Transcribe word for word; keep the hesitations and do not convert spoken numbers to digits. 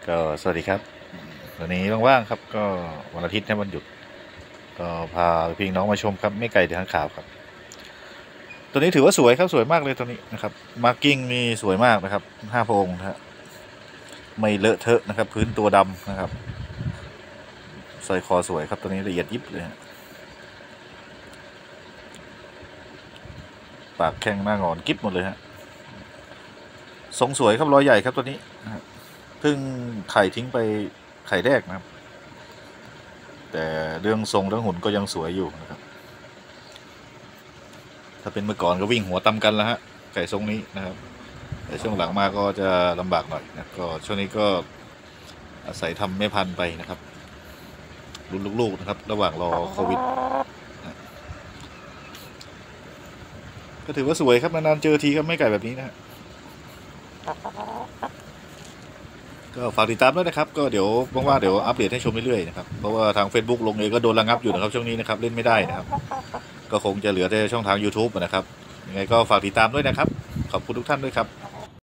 ก็สวัสดีครับวันนี้ว่างๆครับก็วันอาทิตย์นะวันหยุดก็พาพี่น้องมาชมครับไม่ไก่เดือดขาวครับตัวนี้ถือว่าสวยครับสวยมากเลยตัวนี้นะครับมาร์กิ้งนี่สวยมากนะครับห้าพระองค์นะฮะไม่เลอะเทอะนะครับพื้นตัวดำนะครับสร้อยคอสวยครับตัวนี้ละเอียดยิบเลยปากแข้งหน้างอนกิ๊บหมดเลยฮะทรงสวยครับรอยใหญ่ครับตัวนี้นะเพิ่งไข่ทิ้งไปไข่แรกนะครับแต่เรื่องทรงเรื่องหุ่นก็ยังสวยอยู่นะครับถ้าเป็นเมื่อก่อนก็วิ่งหัวตำกันแล้วฮะไก่ทรงนี้นะครับแต่ช่วงหลังมาก็จะลำบากหน่อยนะก็ช่วงนี้ก็อาศัยทำแม่พันธุ์ไปนะครับรุ่นลูกๆนะครับระหว่างรอโควิดนะก็ถือว่าสวยครับนานๆเจอทีครับไม่ไก่แบบนี้นะฮะก็ฝากติดตามด้วยนะครับก็เดี๋ยวว่างๆเดี๋ยวอัปเดตให้ชมเรื่อยๆนะครับเพราะว่าทาง Facebook ลงเองก็โดนระงับอยู่นะครับช่วงนี้นะครับเล่นไม่ได้นะครับก็คงจะเหลือแต่ช่องทาง YouTube นะครับยังไงก็ฝากติดตามด้วยนะครับขอบคุณทุกท่านด้วยครับ